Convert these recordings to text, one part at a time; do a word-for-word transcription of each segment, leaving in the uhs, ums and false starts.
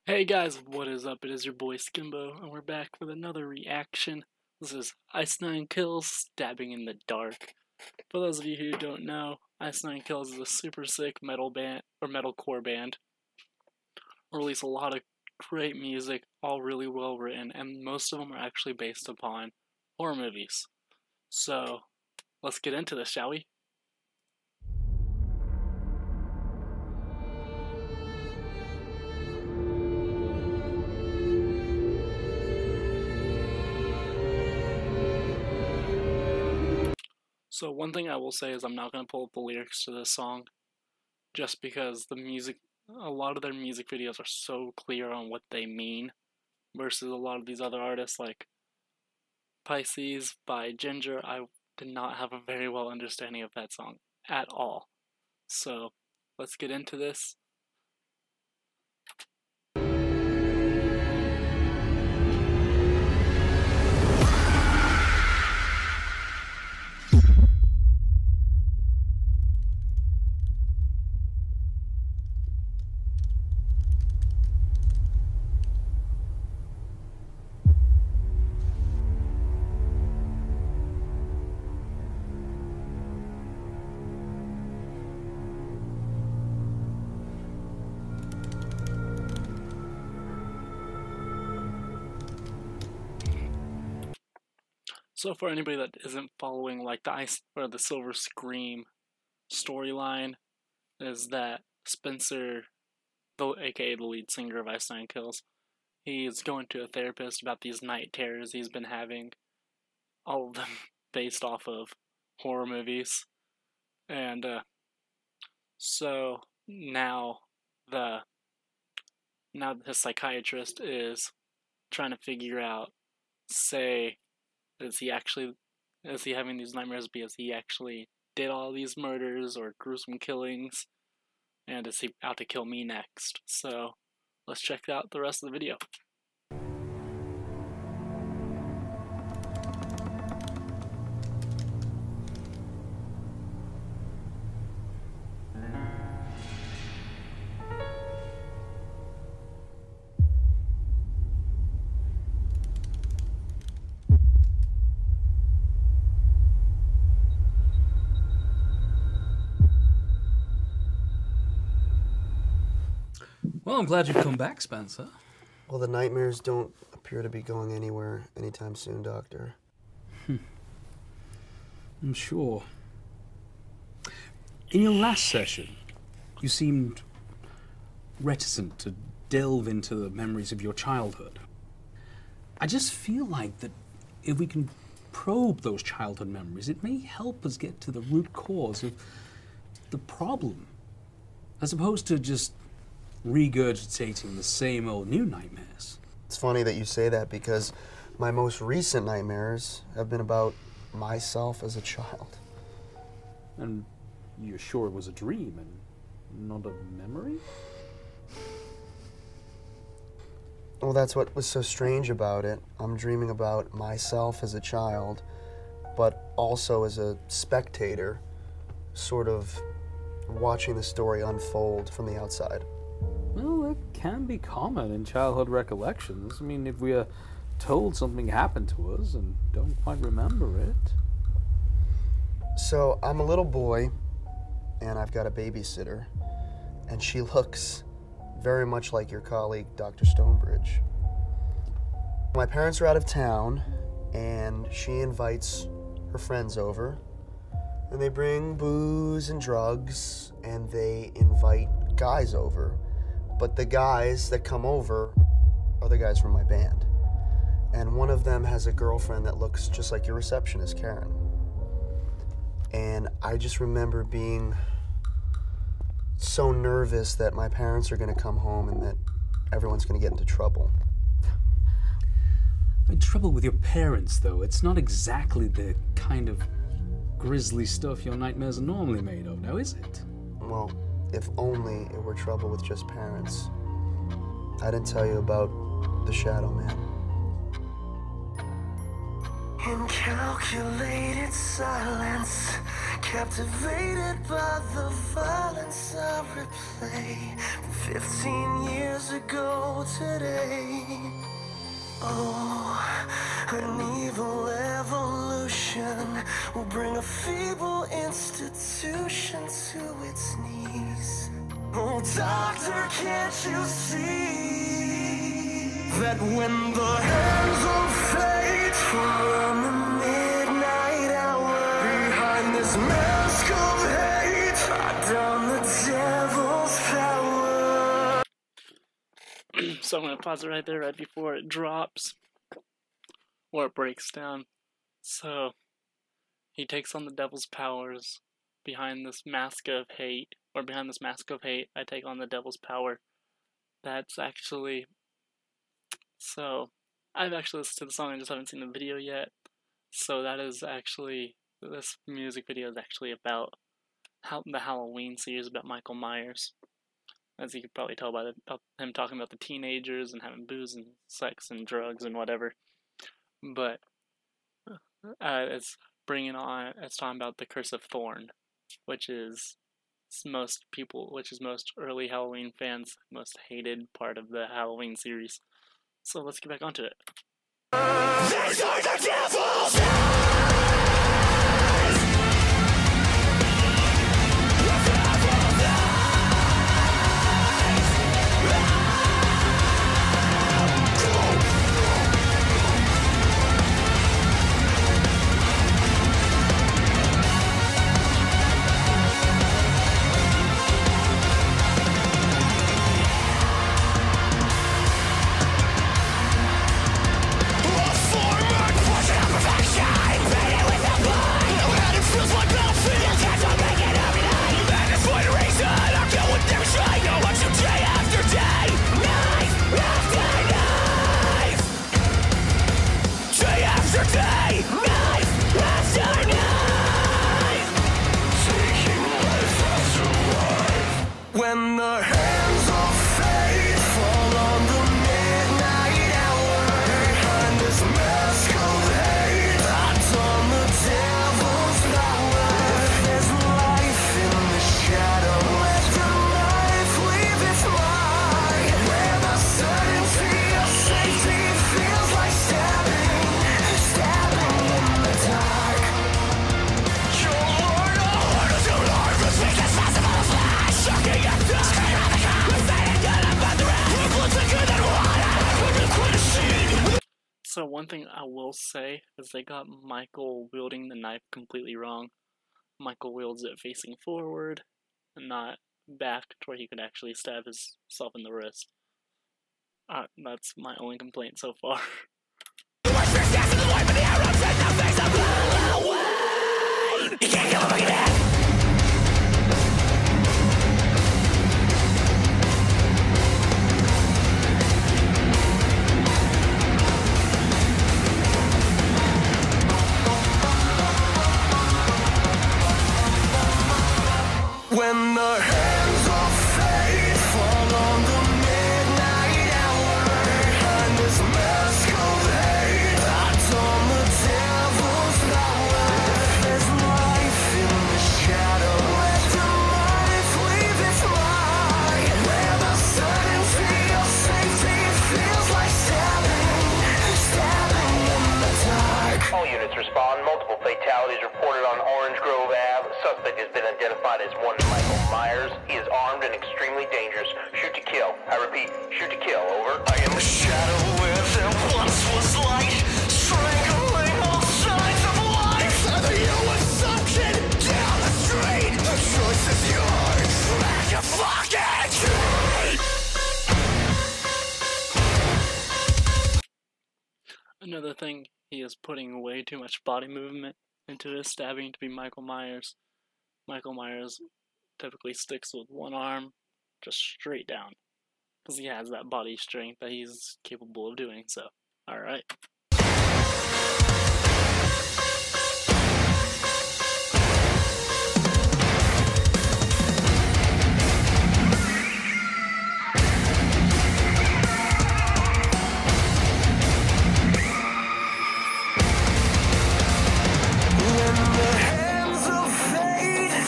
Hey guys, what is up? It is your boy Skimbo, and we're back with another reaction. This is Ice Nine Kills Stabbing in the Dark. For those of you who don't know, Ice Nine Kills is a super sick metal band, or metalcore band. Release a lot of great music, all really well written, and most of them are actually based upon horror movies. So, let's get into this, shall we? So one thing I will say is I'm not going to pull up the lyrics to this song, just because the music, a lot of their music videos are so clear on what they mean, versus a lot of these other artists like Pisces by Ginger. I did not have a very well understanding of that song at all. So let's get into this. So for anybody that isn't following like the Ice or the Silver Scream storyline, is that Spencer, the aka the lead singer of Ice Nine Kills, he's going to a therapist about these night terrors he's been having, all of them based off of horror movies, and uh, so now the now his psychiatrist is trying to figure out, say, is he actually, is he having these nightmares because he actually did all these murders or gruesome killings, and is he out to kill me next? So let's check out the rest of the video. Well, I'm glad you've come back, Spencer. Well, the nightmares don't appear to be going anywhere anytime soon, Doctor. Hmm. I'm sure. In your last session, you seemed reticent to delve into the memories of your childhood. I just feel like that if we can probe those childhood memories, it may help us get to the root cause of the problem, as opposed to just regurgitating the same old new nightmares. It's funny that you say that because my most recent nightmares have been about myself as a child. And you're sure it was a dream and not a memory? Well, that's what was so strange about it. I'm dreaming about myself as a child, but also as a spectator, sort of watching the story unfold from the outside. Well, that can be common in childhood recollections. I mean, if we are told something happened to us and don't quite remember it. So, I'm a little boy, and I've got a babysitter, and she looks very much like your colleague, Doctor Stonebridge. My parents are out of town, and she invites her friends over, and they bring booze and drugs, and they invite guys over. But the guys that come over are the guys from my band. And one of them has a girlfriend that looks just like your receptionist, Karen. And I just remember being so nervous that my parents are gonna come home and that everyone's gonna get into trouble. The trouble with your parents, though, it's not exactly the kind of grisly stuff your nightmares are normally made of, now is it? Well, if only it were trouble with just parents. I didn't tell you about the Shadow Man. In calculated silence, captivated by the violence I replay. Fifteen years ago go today. Oh, an evil evolution will bring a feeble institution to its knees. Oh, doctor, can't you see that when the hands of fate from the midnight hour behind this mask of hate, I don the devil's power. So I'm going to pause it right there, right before it drops, or it breaks down. So, he takes on the devil's powers. Behind this mask of hate, or behind this mask of hate, I take on the devil's power. That's actually... So, I've actually listened to the song, I just haven't seen the video yet. So that is actually... This music video is actually about how the Halloween series about Michael Myers. As you could probably tell by the, uh, him talking about the teenagers and having booze and sex and drugs and whatever. But uh, it's bringing on, it's talking about the Curse of Thorn, which is most people, which is most early Halloween fans' most hated part of the Halloween series. So let's get back onto it. These are the devil's when the hands of fate fall on the midnight hour behind this mask of hate, I don the devil's power. There's life in the shadow, let the life leave its mark, where the certainty of safety feels like stabbing, stabbing in the dark. Your Lord of Lords, your Lord, the weakest possible flash, shocking at the screen of the car, fading down about the rain, equal to good and water, we're quite a scene. So one thing I will say is they got Michael wielding the knife completely wrong. Michael wields it facing forward and not back to where he could actually stab himself in the wrist. Uh, that's my only complaint so far. The worst fear stands in the light, but the arrows in the face of Halloween. You can't kill a boogeyman. When the hands of fate fall on the midnight hour behind this mask of hate, I don the devil's power. There's life in the shadow, let the life leave its mark, where the certainty of safety feels like stabbing, stabbing in the dark. All units respond. Multiple fatalities reported on Orange Grove Avenue. Suspect has been identified as one Michael Myers. He is armed and extremely dangerous. Shoot to kill. I repeat, shoot to kill. Over. I am the shadow where there once was light, strangling all signs of life. You were sunken down the street. The choice is yours. Make a fucking tree. Another thing, he is putting way too much body movement into his stabbing to be Michael Myers. Michael Myers typically sticks with one arm just straight down, because he has that body strength that he's capable of doing so. Alright.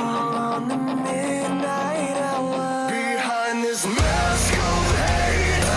Behind this mask of hate,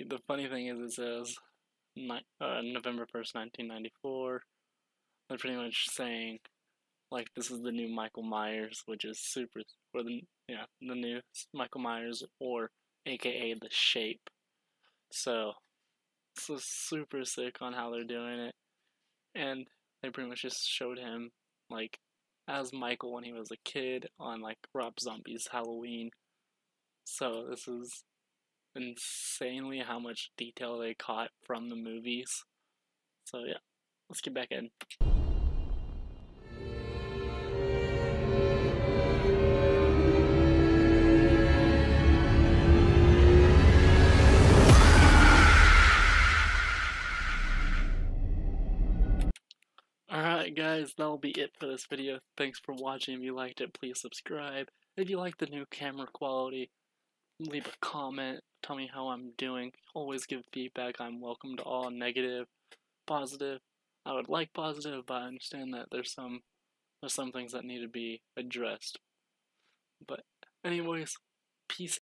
the funny thing is, it says ni- uh, November first, nineteen ninety-four. They're pretty much saying, like, this is the new Michael Myers, which is super, or the, yeah, the new Michael Myers, or A K A The Shape. So, it's so super sick on how they're doing it. And they pretty much just showed him, like, as Michael when he was a kid on, like, Rob Zombie's Halloween. So, this is insanely how much detail they caught from the movies. So, yeah, let's get back in. Alright guys, that'll be it for this video. Thanks for watching. If you liked it, please subscribe. If you like the new camera quality, leave a comment. Tell me how I'm doing. Always give feedback. I'm welcome to all. Negative, positive. I would like positive, but I understand that there's some there's some things that need to be addressed. But anyways, peace.